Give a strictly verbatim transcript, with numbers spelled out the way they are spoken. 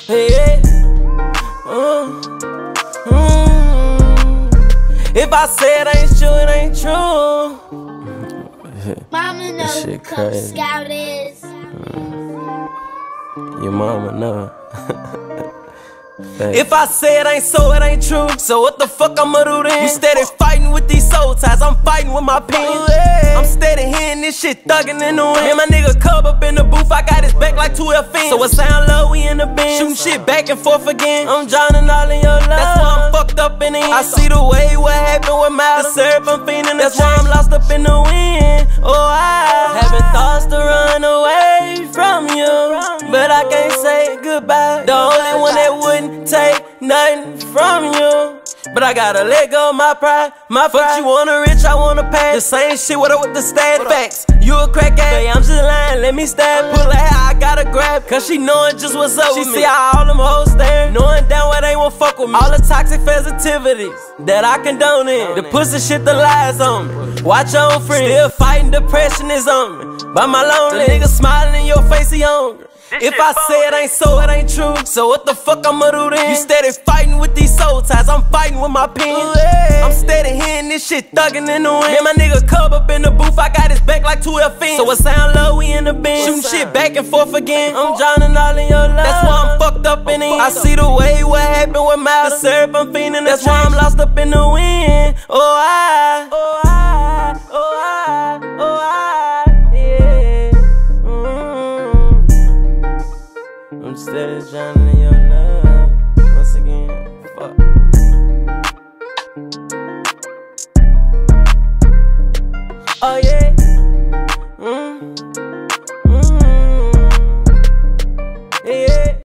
Yeah. Mm. Mm. If I say it ain't true, it ain't true. Mama know who shit Cub crazy. Scout is. Your mama know. If I say it ain't so, it ain't true. So what the fuck I'ma do then? You steady fighting with these soul ties, I'm fighting with my pen. I'm steady hearing this shit thuggin' in the wind. Me and my nigga Cub up in the booth, I got his back like two F Ns. So it sound low, we in the bin, shooting shit back and forth again. I'm drowning all in your love, that's why I'm fucked up in the end. I see the way what happened with Mal, the syrup I'm fiending, that's why I'm lost up in the wind. Oh, I having thoughts to run away from you, but I can't say goodbye. The only one that wouldn't take nothing from you, but I gotta let go of my pride. My fuck, you want a rich, I want a pad. The same shit, what up with the stat facts? You a crack ass, I'm just lying, let me stab. Pull her hair, I gotta grab, cause she knowin' just what's up. She with see me. How all them hoes stare, knowing down where they won't fuck with me. All the toxic festivities that I condone in, the pussy shit, the lies on me. Watch your own friends, still fighting, depression is on me. By my lonely, the nigga smiling in your face, he hungry. If I say it ain't so, it ain't true. So what the fuck I'ma do then? You steady fighting with these soul ties, I'm fighting with my pen. I'm steady hearing this shit thuggin' in the wind. Me and my nigga Cub up in the booth, I got his back like two F Ns. So it sound low, we in the bin, shooting shit back and forth again. I'm drowning all in your love, that's why I'm fucked up in the end. I see the way what happened with Mal, the syrup I'm fiending, that's why I'm lost up in the wind. Oh, I, oh, I, oh, I, oh, I, yeah. Mm. I'm steady trying to